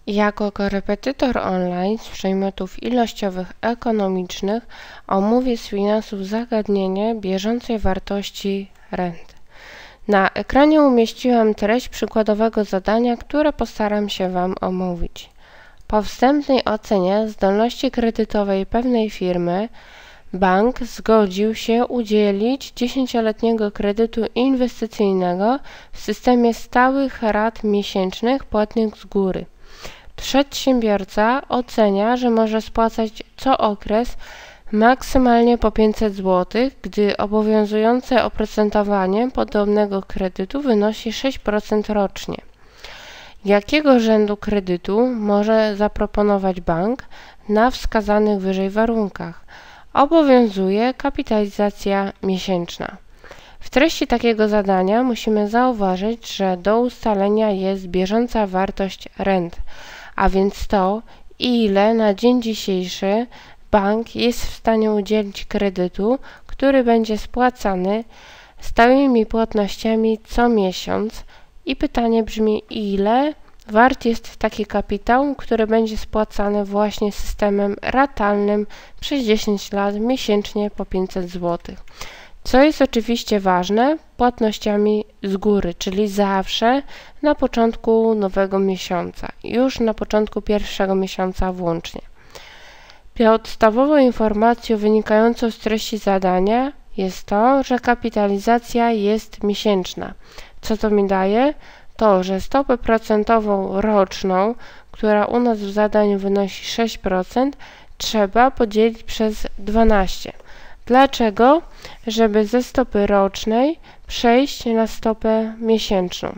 Jako korepetytor online z przedmiotów ilościowych ekonomicznych omówię z finansów zagadnienie bieżącej wartości rent. Na ekranie umieściłam treść przykładowego zadania, które postaram się Wam omówić. Po wstępnej ocenie zdolności kredytowej pewnej firmy bank zgodził się udzielić 10-letniego kredytu inwestycyjnego w systemie stałych rat miesięcznych płatnych z góry. Przedsiębiorca ocenia, że może spłacać co okres maksymalnie po 500 zł, gdy obowiązujące oprocentowanie podobnego kredytu wynosi 6% rocznie. Jakiego rzędu kredytu może zaproponować bank na wskazanych wyżej warunkach? Obowiązuje kapitalizacja miesięczna. W treści takiego zadania musimy zauważyć, że do ustalenia jest bieżąca wartość rent, a więc to, ile na dzień dzisiejszy bank jest w stanie udzielić kredytu, który będzie spłacany stałymi płatnościami co miesiąc. I pytanie brzmi, ile wart jest taki kapitał, który będzie spłacany właśnie systemem ratalnym przez 10 lat miesięcznie po 500 zł. Co jest oczywiście ważne, płatnościami z góry, czyli zawsze na początku nowego miesiąca, już na początku pierwszego miesiąca włącznie. Podstawową informacją wynikającą z treści zadania jest to, że kapitalizacja jest miesięczna. Co to mi daje? To, że stopę procentową roczną, która u nas w zadaniu wynosi 6%, trzeba podzielić przez 12. Dlaczego? Żeby ze stopy rocznej przejść na stopę miesięczną.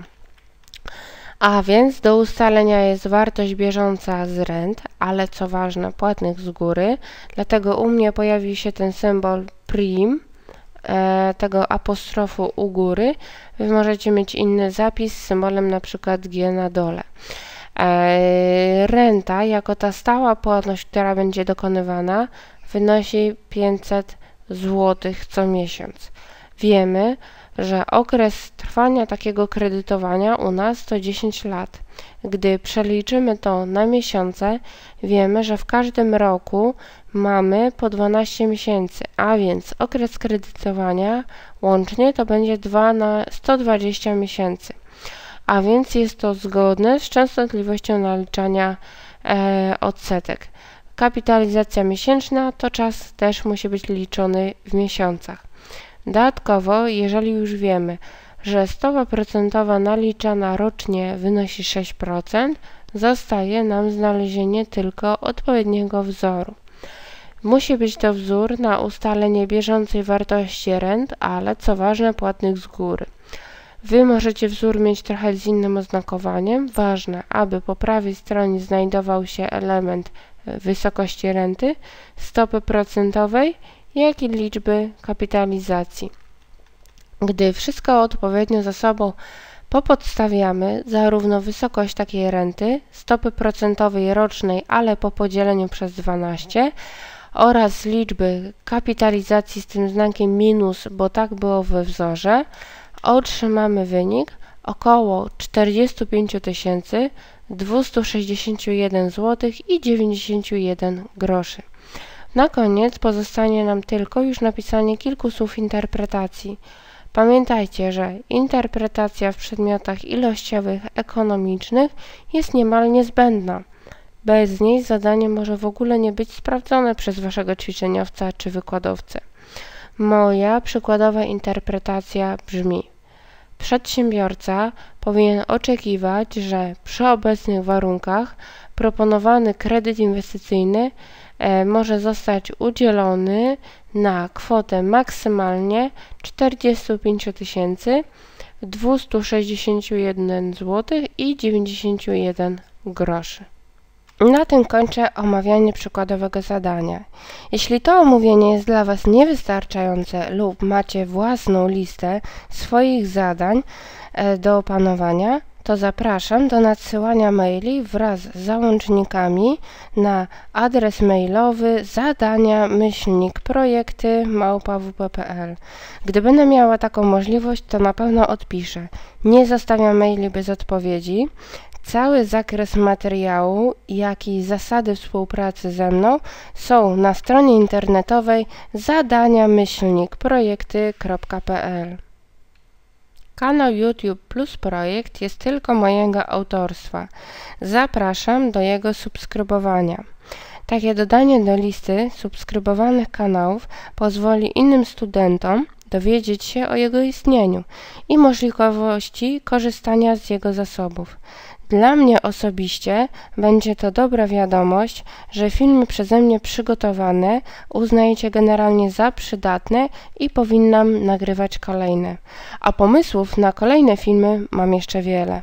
A więc do ustalenia jest wartość bieżąca z rent, ale co ważne, płatnych z góry. Dlatego u mnie pojawił się ten symbol prim, tego apostrofu u góry. Wy możecie mieć inny zapis z symbolem na przykład G na dole. Renta jako ta stała płatność, która będzie dokonywana, wynosi 500 zł co miesiąc. Wiemy, że okres trwania takiego kredytowania u nas to 10 lat. Gdy przeliczymy to na miesiące, wiemy, że w każdym roku mamy po 12 miesięcy, a więc okres kredytowania łącznie to będzie 2 na 120 miesięcy. A więc jest to zgodne z częstotliwością naliczania odsetek. Kapitalizacja miesięczna to czas też musi być liczony w miesiącach. Dodatkowo, jeżeli już wiemy, że stopa procentowa naliczana rocznie wynosi 6%, zostaje nam znalezienie tylko odpowiedniego wzoru. Musi być to wzór na ustalenie bieżącej wartości rent, ale co ważne, płatnych z góry. Wy możecie wzór mieć trochę z innym oznakowaniem. Ważne, aby po prawej stronie znajdował się element wysokości renty, stopy procentowej, jak i liczby kapitalizacji. Gdy wszystko odpowiednio ze sobą popodstawiamy, zarówno wysokość takiej renty, stopy procentowej rocznej, ale po podzieleniu przez 12 oraz liczby kapitalizacji z tym znakiem minus, bo tak było we wzorze, otrzymamy wynik około 45 261 zł i 91 groszy. Na koniec pozostanie nam tylko już napisanie kilku słów interpretacji. Pamiętajcie, że interpretacja w przedmiotach ilościowych ekonomicznych jest niemal niezbędna. Bez niej zadanie może w ogóle nie być sprawdzone przez Waszego ćwiczeniowca czy wykładowcę. Moja przykładowa interpretacja brzmi: przedsiębiorca powinien oczekiwać, że przy obecnych warunkach proponowany kredyt inwestycyjny może zostać udzielony na kwotę maksymalnie 45 261 zł i 91 groszy. Na tym kończę omawianie przykładowego zadania. Jeśli to omówienie jest dla Was niewystarczające lub macie własną listę swoich zadań do opanowania, to zapraszam do nadsyłania maili wraz z załącznikami na adres mailowy zadania@projekty@wp.pl. Gdy będę miała taką możliwość, to na pewno odpiszę. Nie zostawiam maili bez odpowiedzi. Cały zakres materiału, jak i zasady współpracy ze mną są na stronie internetowej zadania-projekty.pl. Kanał YouTube Plus Projekt jest tylko mojego autorstwa. Zapraszam do jego subskrybowania. Takie dodanie do listy subskrybowanych kanałów pozwoli innym studentom dowiedzieć się o jego istnieniu i możliwości korzystania z jego zasobów. Dla mnie osobiście będzie to dobra wiadomość, że filmy przeze mnie przygotowane uznajecie generalnie za przydatne i powinnam nagrywać kolejne. A pomysłów na kolejne filmy mam jeszcze wiele.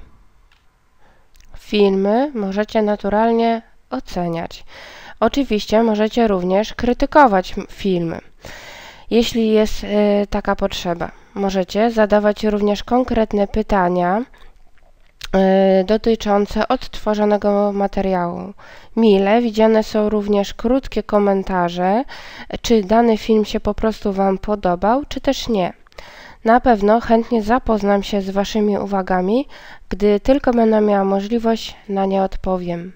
Filmy możecie naturalnie oceniać. Oczywiście możecie również krytykować filmy, jeśli jest taka potrzeba. Możecie zadawać również konkretne pytania dotyczące odtworzonego materiału. Mile widziane są również krótkie komentarze, czy dany film się po prostu Wam podobał, czy też nie. Na pewno chętnie zapoznam się z Waszymi uwagami, gdy tylko będę miała możliwość, na nie odpowiem.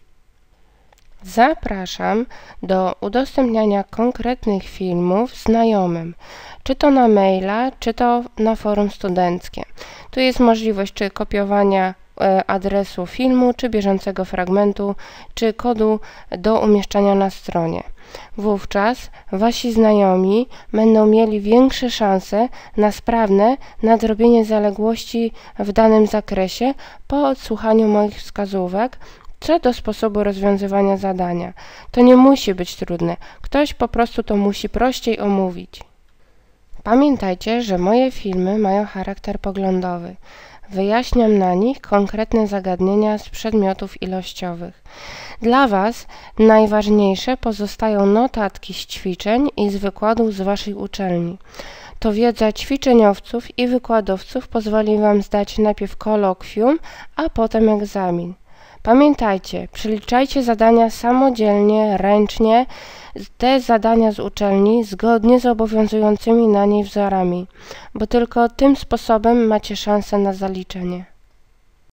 Zapraszam do udostępniania konkretnych filmów znajomym, czy to na maila, czy to na forum studenckie. Tu jest możliwość czy kopiowania adresu filmu, czy bieżącego fragmentu, czy kodu do umieszczania na stronie. Wówczas Wasi znajomi będą mieli większe szanse na sprawne nadrobienie zaległości w danym zakresie po odsłuchaniu moich wskazówek co do sposobu rozwiązywania zadania. To nie musi być trudne, ktoś po prostu to musi prościej omówić. Pamiętajcie, że moje filmy mają charakter poglądowy. Wyjaśniam na nich konkretne zagadnienia z przedmiotów ilościowych. Dla Was najważniejsze pozostają notatki z ćwiczeń i z wykładów z Waszej uczelni. To wiedza ćwiczeniowców i wykładowców pozwoli Wam zdać najpierw kolokwium, a potem egzamin. Pamiętajcie, przeliczajcie zadania samodzielnie, ręcznie, te zadania z uczelni zgodnie z obowiązującymi na niej wzorami, bo tylko tym sposobem macie szansę na zaliczenie.